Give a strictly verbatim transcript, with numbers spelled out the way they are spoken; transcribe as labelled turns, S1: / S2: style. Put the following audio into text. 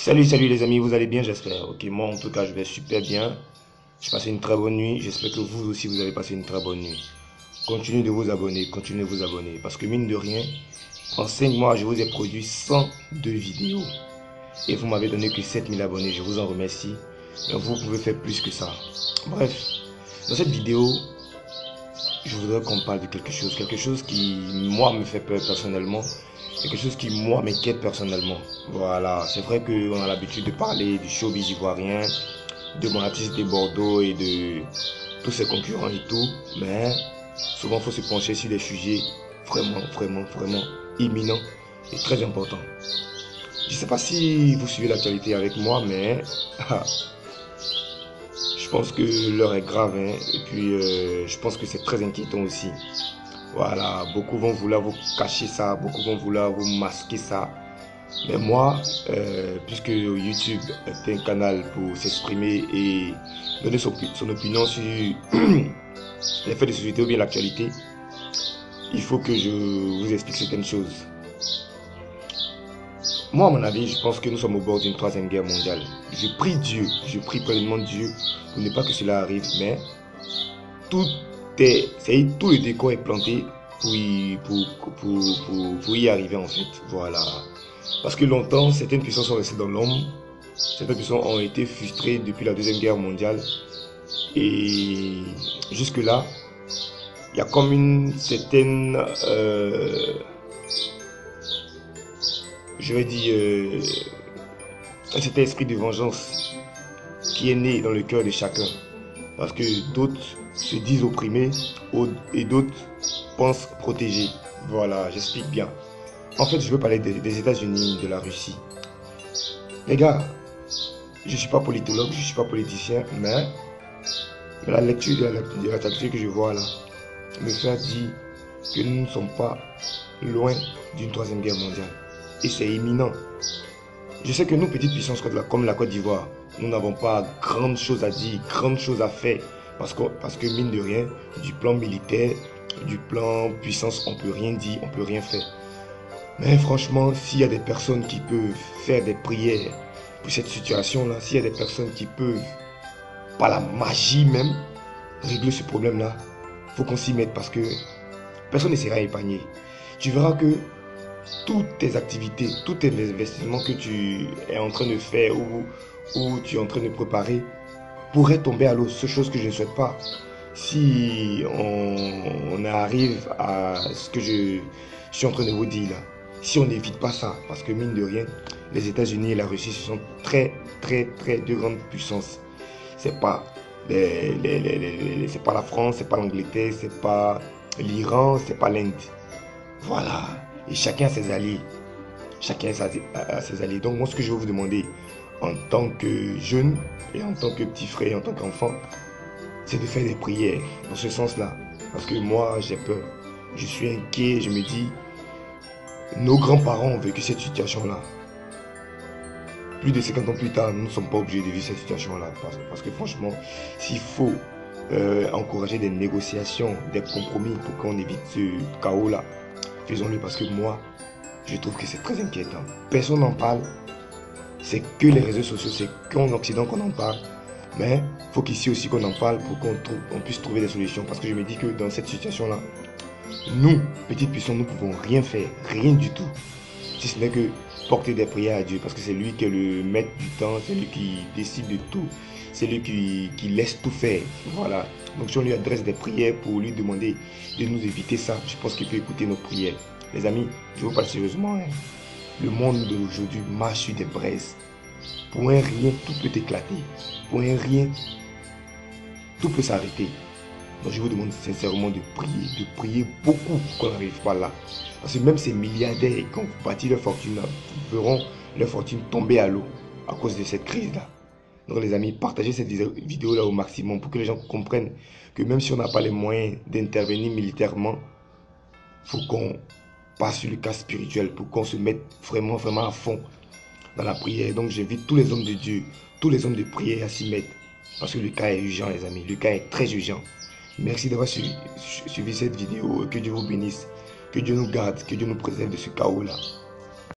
S1: Salut, salut les amis, vous allez bien, j'espère. Ok, moi en tout cas, je vais super bien. J'ai passé une très bonne nuit. J'espère que vous aussi, vous avez passé une très bonne nuit. Continuez de vous abonner, continuez de vous abonner. Parce que mine de rien, en cinq mois, je vous ai produit cent deux vidéos. Et vous m'avez donné que sept mille abonnés. Je vous en remercie. Mais vous pouvez faire plus que ça. Bref, dans cette vidéo, je voudrais qu'on parle de quelque chose. Quelque chose qui, moi, me fait peur personnellement. Quelque chose qui, moi, m'inquiète personnellement. Voilà, c'est vrai qu'on a l'habitude de parler du showbiz ivoirien, de mon artiste de Bordeaux et de tous ses concurrents et tout. Mais souvent, il faut se pencher sur des sujets vraiment, vraiment, vraiment imminents et très importants. Je ne sais pas si vous suivez l'actualité avec moi, mais je pense que l'heure est grave. Hein, et puis, euh, je pense que c'est très inquiétant aussi. Voilà, beaucoup vont vouloir vous cacher ça, beaucoup vont vouloir vous masquer ça. Mais moi, euh, puisque YouTube est un canal pour s'exprimer et donner son, son opinion sur les faits de société ou bien l'actualité, il faut que je vous explique certaines choses. Moi, à mon avis, je pense que nous sommes au bord d'une troisième guerre mondiale. Je prie Dieu, je prie pleinement Dieu pour ne pas que cela arrive, mais tout est, c'est, tout le décor est planté pour y, pour, pour, pour, pour y arriver en fait. Voilà. Parce que longtemps, certaines puissances sont restées dans l'ombre. Certaines puissances ont été frustrées depuis la Deuxième Guerre mondiale. Et jusque-là, il y a comme une certaine, euh, je vais dire, euh, un certain esprit de vengeance qui est né dans le cœur de chacun. Parce que d'autres se disent opprimés et d'autres pensent protégés. Voilà, j'explique bien. En fait, je veux parler des, des États-Unis, de la Russie. Les gars, je ne suis pas politologue, je ne suis pas politicien, mais la lecture de la, de la lecture que je vois là me fait dire que nous ne sommes pas loin d'une troisième guerre mondiale. Et c'est imminent. Je sais que nous, petites puissances comme la Côte d'Ivoire, nous n'avons pas grande chose à dire, grande chose à faire. Parce que, parce que mine de rien, du plan militaire, du plan puissance, on ne peut rien dire, on ne peut rien faire. Mais franchement, s'il y a des personnes qui peuvent faire des prières pour cette situation-là, s'il y a des personnes qui peuvent, par la magie même, régler ce problème-là, il faut qu'on s'y mette parce que personne ne sera épargné. Tu verras que toutes tes activités, tous tes investissements que tu es en train de faire ou, ou tu es en train de préparer pourraient tomber à l'eau. C'est chose que je ne souhaite pas. Si on, on arrive à ce que je, je suis en train de vous dire là, si on n'évite pas ça, parce que mine de rien, les États-Unis et la Russie, ce sont très, très, très deux grandes puissances. C'est pas, les, les, les, les, c'est pas la France, c'est pas l'Angleterre, c'est pas l'Iran, c'est pas l'Inde. Voilà. Et chacun a ses alliés. Chacun a ses alliés. Donc moi, ce que je vais vous demander, en tant que jeune et en tant que petit frère, en tant qu'enfant, c'est de faire des prières dans ce sens-là. Parce que moi, j'ai peur. Je suis inquiet, je me dis, nos grands-parents ont vécu cette situation-là. Plus de cinquante ans plus tard, nous ne sommes pas obligés de vivre cette situation-là. Parce, parce que franchement, s'il faut euh, encourager des négociations, des compromis pour qu'on évite ce chaos-là, faisons-le parce que moi, je trouve que c'est très inquiétant. Personne n'en parle. C'est que les réseaux sociaux, c'est qu'en Occident qu'on en parle. Mais il faut qu'ici aussi qu'on en parle pour qu'on on puisse trouver des solutions. Parce que je me dis que dans cette situation-là, nous, petites puissances, nous ne pouvons rien faire, rien du tout. Si ce n'est que porter des prières à Dieu. Parce que c'est lui qui est le maître du temps, c'est lui qui décide de tout. C'est lui qui, qui laisse tout faire. Voilà. Donc si on lui adresse des prières pour lui demander de nous éviter ça, je pense qu'il peut écouter nos prières. Les amis, je vous parle sérieusement. Hein. Le monde d'aujourd'hui marche sur des braises. Pour un rien, tout peut éclater. Pour un rien, tout peut s'arrêter. Donc je vous demande sincèrement de prier, de prier beaucoup pour qu'on n'arrive pas là. Parce que même ces milliardaires qui ont bâti leur fortune, verront leur fortune tomber à l'eau à cause de cette crise-là. Donc les amis, partagez cette vidéo-là au maximum pour que les gens comprennent que même si on n'a pas les moyens d'intervenir militairement, il faut qu'on passe sur le cas spirituel pour qu'on se mette vraiment, vraiment à fond dans la prière. Donc j'invite tous les hommes de Dieu, tous les hommes de prière à s'y mettre. Parce que le cas est urgent les amis, le cas est très urgent. Merci d'avoir suivi, suivi cette vidéo, que Dieu vous bénisse, que Dieu nous garde, que Dieu nous préserve de ce chaos-là.